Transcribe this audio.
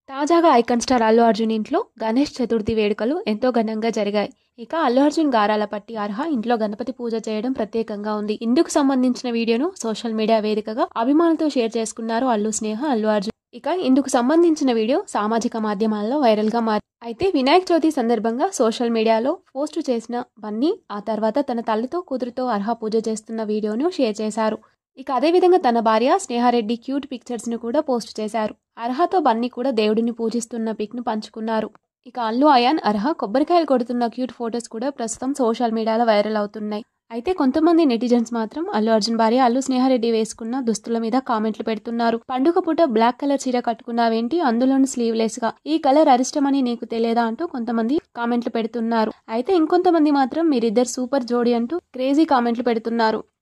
తాజాగా icon star Allu Arjun ఇంట్లో గణేష్ చతుర్థి వేడుకలు ఎంతో ఘనంగా జరిగాయి. ఇక అల్లు అర్జున్ గారాల పట్టి అర్హ ఇంట్లో గణపతి పూజ చేయడం ప్రత్యేకంగా ఉంది. ఇందుకు సంబంధించిన వీడియోను సోషల్ మీడియా వేదికగా అభిమానులతో షేర్ చేసుకున్నారు అల్లు స్నేహ, అల్లు అర్జున్. ఇక ఇందుకు సంబంధించిన వీడియో సామాజిక మాధ్యమాల్లో వైరల్ గా మారింది. అయితే వినాయక చవితి సందర్భంగా సోషల్ మీడియాలో పోస్టు చేసిన బన్నీ ఆ తర్వాత తన తల్లితో కూతురుతో అర్హ పూజ చేస్తున్న వీడియోను షేర్ చేశారు. ఇక అదేవిధంగా తన భార్య స్నేహారెడ్డి క్యూట్ పిక్చర్స్ ను కూడా పోస్ట్ చేశారు. అర్హతో బన్నీ కూడా దేవుడిని పూజిస్తున్న పిక్ ను పంచుకున్నారు. ఇక అల్లు అయాన్ అర్హ కొబ్బరికాయలు కొడుతున్న క్యూట్ ఫొటోస్ కూడా ప్రస్తుతం సోషల్ మీడియాలో వైరల్ అవుతున్నాయి. అయితే కొంతమంది నెటిజన్స్ మాత్రం అల్లు అర్జున్ భార్య అల్లు స్నేహారెడ్డి వేసుకున్న దుస్తుల మీద కామెంట్లు పెడుతున్నారు. పండుగ పూట బ్లాక్ కలర్ చీర కట్టుకున్నావేంటి, అందులోని స్లీవ్లెస్ గా, ఈ కలర్ అరిష్టమని నీకు తెలియదా అంటూ కొంతమంది కామెంట్లు పెడుతున్నారు. అయితే ఇంకొంతమంది మాత్రం మీరిద్దరు సూపర్ జోడీ అంటూ క్రేజీ కామెంట్లు పెడుతున్నారు.